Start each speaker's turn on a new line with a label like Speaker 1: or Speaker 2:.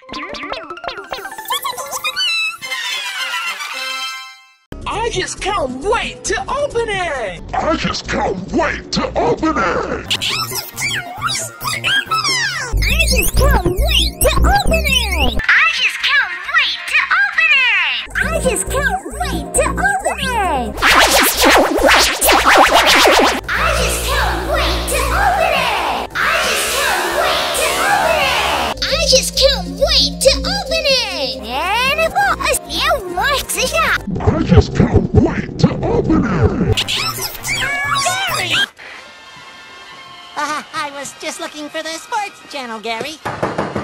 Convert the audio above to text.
Speaker 1: I just can't wait to open it!
Speaker 2: I just can't wait to open it!
Speaker 3: I just can't wait to open it! I just can't wait to open it! I just can't wait to open it! I just can't wait to open it! I just can't wait to open it! I just can't wait to open it! And what? You works it up!
Speaker 2: I just can't wait to open it!
Speaker 4: I was just looking for the sports channel, Gary.